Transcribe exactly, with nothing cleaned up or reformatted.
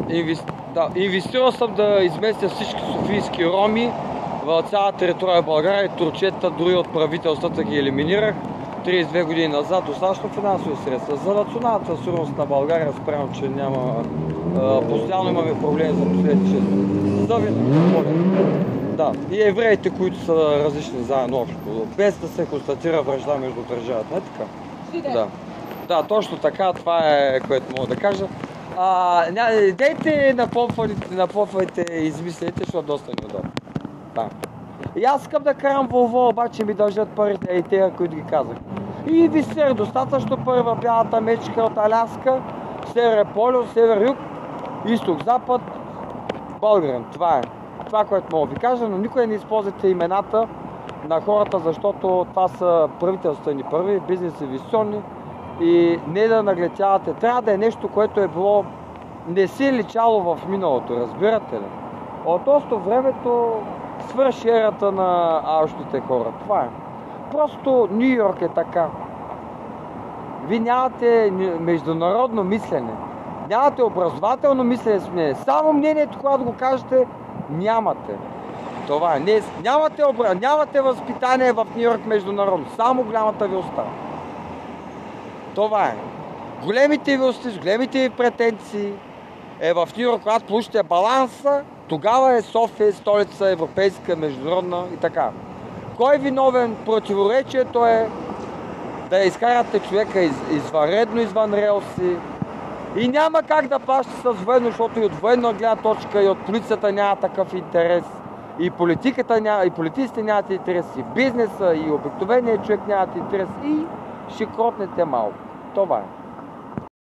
Инвес... Да, инвестирал съм да изместя всички софийски роми в цялата територия в България и турчета, дори от правителствата ги елиминирах. тридесет и две години назад достатъчно финансови средства. За националната сигурност на България спрямо, че няма... А, постоянно имаме проблеми за последните шест години. За Да. И евреите, които са различни заедно общо, без да се констатира вражда между държавата. Не така? Да. Да, точно така, това е, което мога да кажа. А, ня, дейте напомпвайте и измислите, защото е доста неудобно. Да. И аз искам да карам Волво, обаче ми дължат парите и те, които ги казах. И Висер, достатъчно първа бялата мечка от Аляска, север полюс, север-юг, изток-запад, българин. Това е. Това, което мога да ви кажа, но никой не използвате имената на хората, защото това са правителствени първи, бизнес инвестиционни и не да наглетявате. Трябва да е нещо, което е било, не си е личало в миналото, разбирате ли? От осто времето свърши ерата на алчните хора. Това е. Просто Ню Йорк е така. Вие нямате международно мислене, нямате образователно мислене, само мнението, когато го кажете, нямате. Това е. Не, нямате, обра... нямате възпитание в Ню Йорк международно, само голямата ви уста. Това е. Големите ви усти, с големите ви претенции е в Ню Йорк, когато получите баланса, тогава е София, столица, европейска, международна и така. Кой е виновен? Противоречието е да изкарате човека из, извънредно извън релси и няма как да плаща с военно, защото и от военна гледна точка и от полицията няма такъв интерес. И политиката няма, и политиците нямат интерес, и бизнеса, и обикновеният човек нямат интерес и ще кротнете малко. Това е.